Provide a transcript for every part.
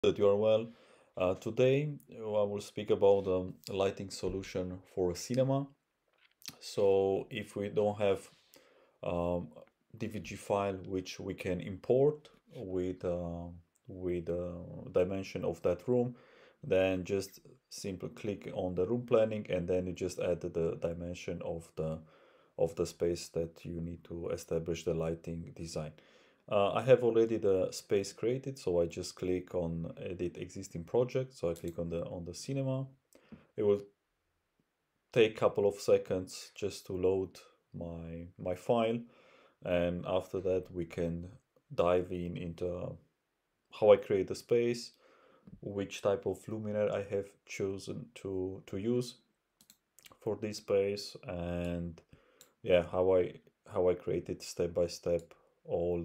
That you are well. Today I will speak about a lighting solution for a cinema. So if we don't have DVG file which we can import with dimension of that room, then just simply click on the room planning and then you just add the dimension of the space that you need to establish the lighting design. I have already the space created, so I just click on edit existing project. So I click on the cinema. It will take a couple of seconds just to load my file, and after that we can dive into how I create the space, which type of luminaire I have chosen to use for this space, and yeah, how I created step by step all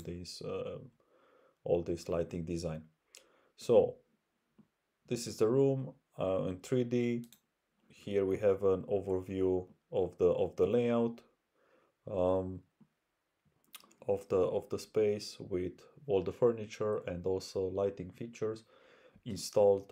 this lighting design. So this is the room in 3D. Here we have an overview of the layout um, of the space with all the furniture and also lighting features installed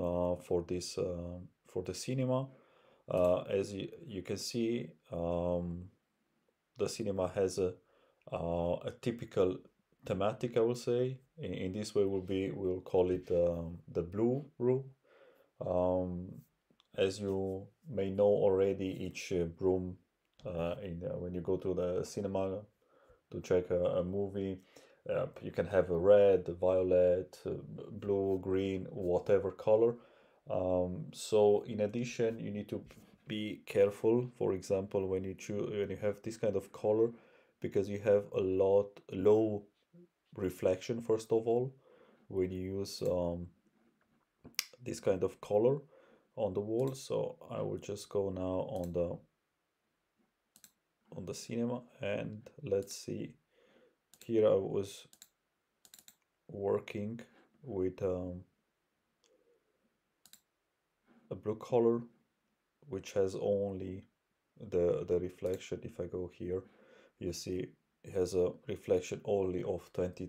for the cinema. As you can see, the cinema has a typical thematic, I will say. In this way, we'll call it the blue room. Um, as you may know already, each room when you go to the cinema to check a movie, you can have a red, violet, blue, green, whatever color. So in addition, you need to be careful. For example, when you have this kind of color, because you have a lot low reflection first of all when you use this kind of color on the wall. So I will just go now on the cinema, and let's see. Here I was working with a blue color which has only the reflection. If I go here, you see it has a reflection only of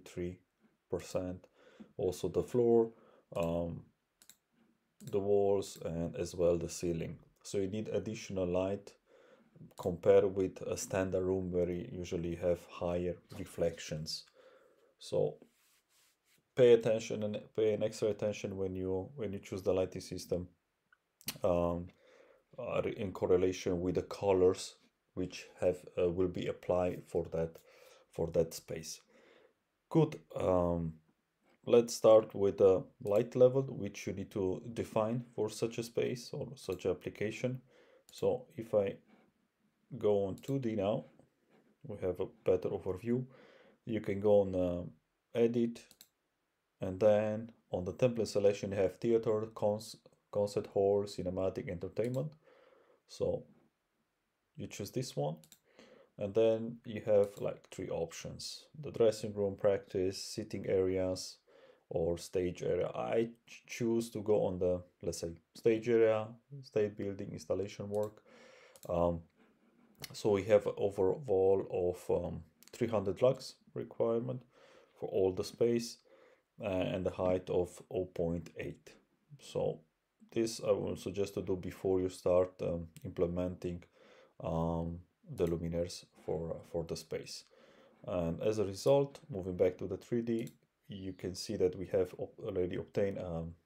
23%. Also the floor, um, the walls, and as well the ceiling. So you need additional light compared with a standard room where you usually have higher reflections. So pay attention and pay an extra attention when you choose the lighting system, um, in correlation with the colors which have will be applied for that space. Good. Let's start with the light level which you need to define for such a space or such application. So if I go on 2D now, we have a better overview. You can go on edit, and then on the template selection you have theater, concert hall, cinematic, entertainment. So you choose this one, and then you have like three options: the dressing room, practice, sitting areas, or stage area. I choose to go on the, let's say, stage area, state building, installation work. um, so we have an overall of 300 lux requirement for all the space, and the height of 0.8. So this I will suggest to do before you start implementing the luminaires for the space. And as a result, moving back to the 3D, you can see that we have already obtained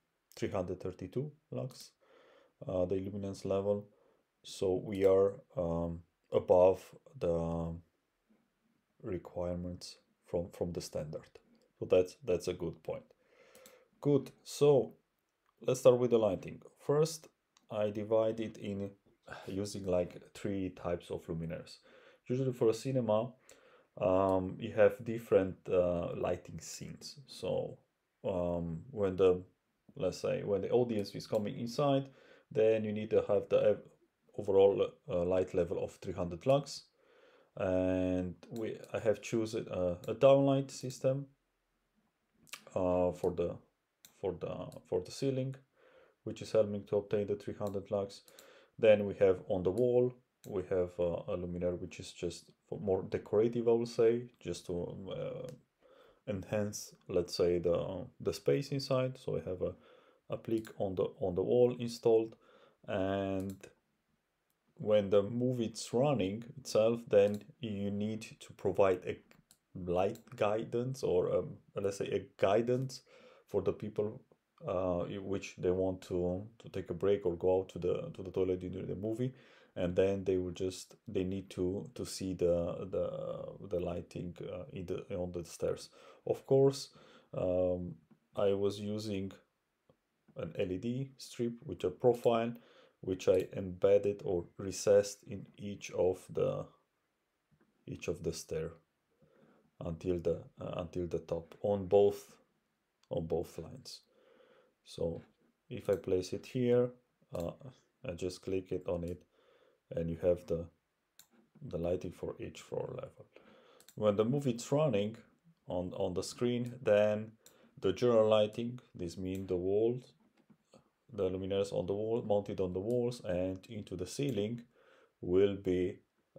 332 lux, the illuminance level. So we are above the requirements from the standard. So that's a good point. Good. So let's start with the lighting. First, I divide it in using like three types of luminaires. Usually for a cinema, you have different lighting scenes. So when the, let's say, when the audience is coming inside, then you need to have the overall light level of 300 lux. And I have chosen a downlight system for the ceiling, which is helping to obtain the 300 lux. Then we have on the wall, we have a luminaire which is just for more decorative, I will say, just to enhance, let's say, the space inside. So I have a plic on the wall installed, and when the movie is running itself, then you need to provide a light guidance, or let's say a guidance for the people in which they want to take a break or go out to the toilet during the movie, and then they need to see the lighting in the on the stairs. Of course, I was using an LED strip with a profile, which I embedded or recessed in each of the stair until the top on both lines. So if I place it here, I just click it on it, and you have the lighting for each floor level. When the movie is running on the screen, then the general lighting, this means the walls, the luminaires on the wall, mounted on the walls and into the ceiling, will be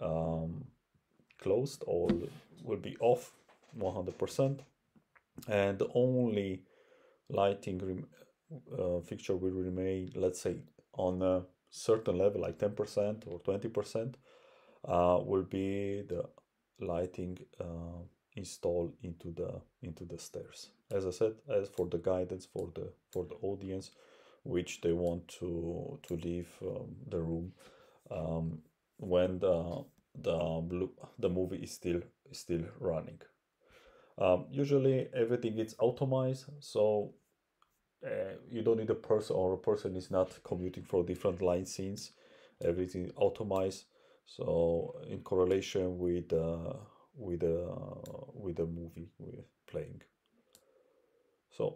closed or will be off 100%, and the only lighting fixture will remain, let's say, on a certain level, like 10% or 20%, will be the lighting installed into the stairs. As I said, as for the guidance for the audience, which they want to leave the room when the movie is still running. Usually everything is automated, so you don't need a person, or a person is not commuting for different line scenes. Everything automated, so in correlation with the movie we're playing. So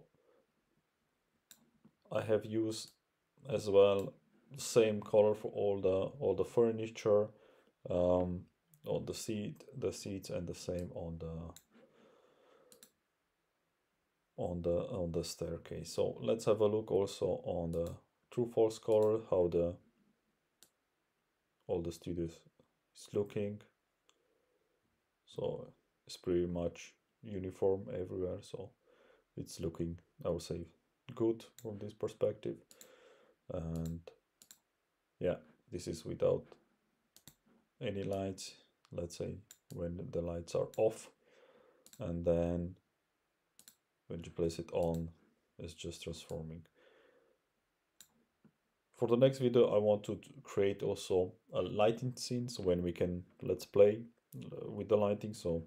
I have used as well the same color for all the furniture, on the seats, and the same on the staircase. So let's have a look also on the true false color, how all the studios is looking. So it's pretty much uniform everywhere, so it's looking, I would say, good from this perspective. And yeah, this is without any lights, let's say, when the lights are off, and then when you place it on, it's just transforming. For the next video, I want to create also a lighting scenes when we can let's play with the lighting. So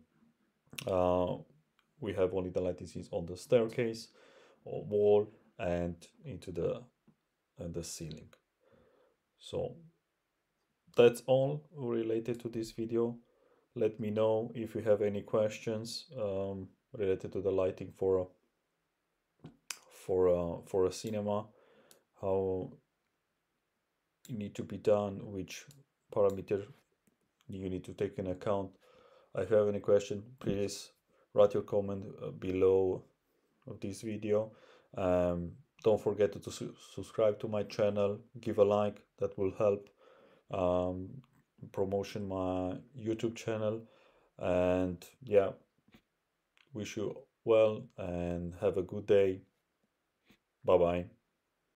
we have only the lighting scenes on the staircase or wall and into the ceiling. So that's all related to this video. Let me know if you have any questions related to the lighting for a cinema, how it need to be done, which parameter you need to take into account. If you have any question, please write your comment below of this video. Don't forget to subscribe to my channel, give a like, that will help promotion my YouTube channel. And yeah, wish you well and have a good day. Bye bye.